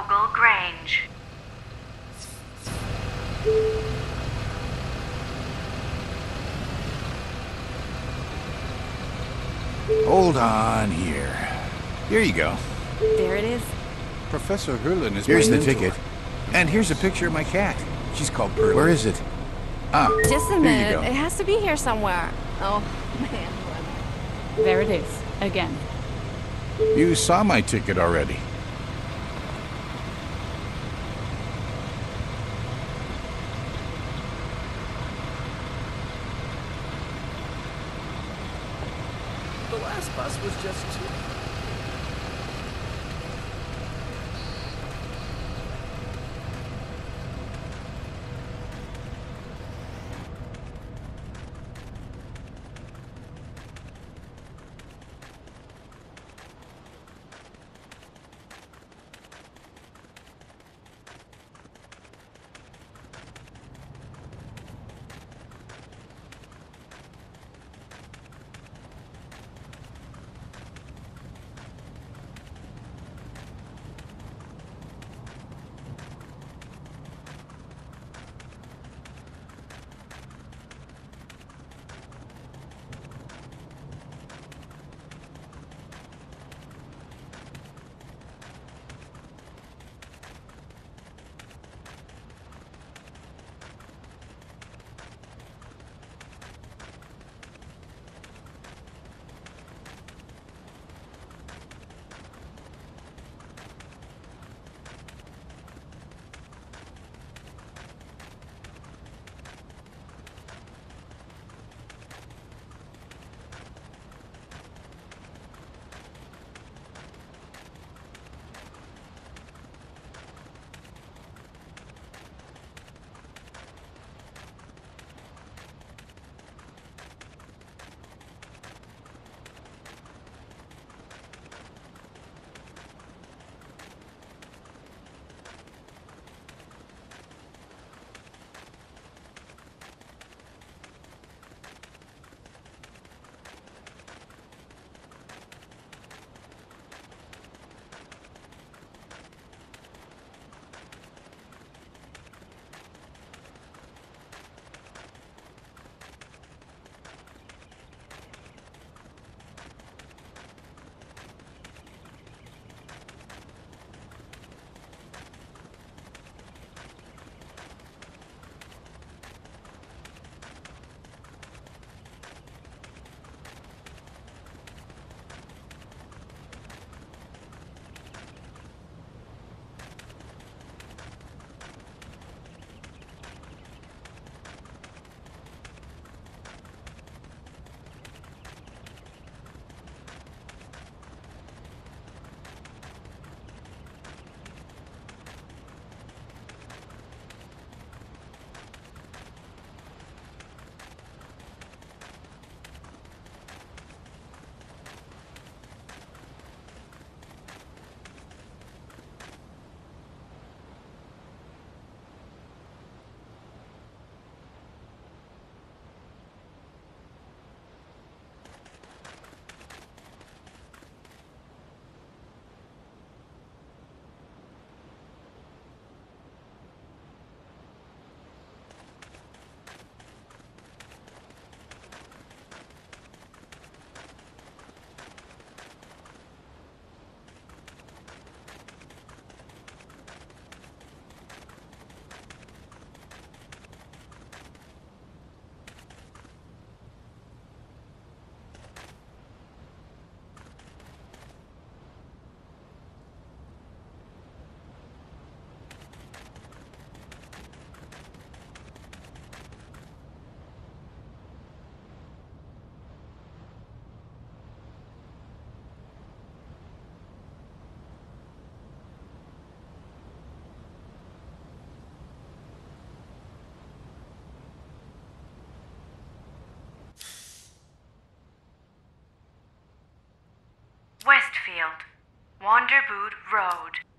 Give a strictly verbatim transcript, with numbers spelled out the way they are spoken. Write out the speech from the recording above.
Ogle Grange. Hold on here. Here you go. There it is. Professor Hurlin is Here's my the mentor. ticket. And here's a picture of my cat. She's called Pearl. Where is it? Ah, Just a here you minute. go. It has to be here somewhere. Oh, man. There it is. Again. You saw my ticket already. The last bus was just two. Westfield, Wanderboot Road.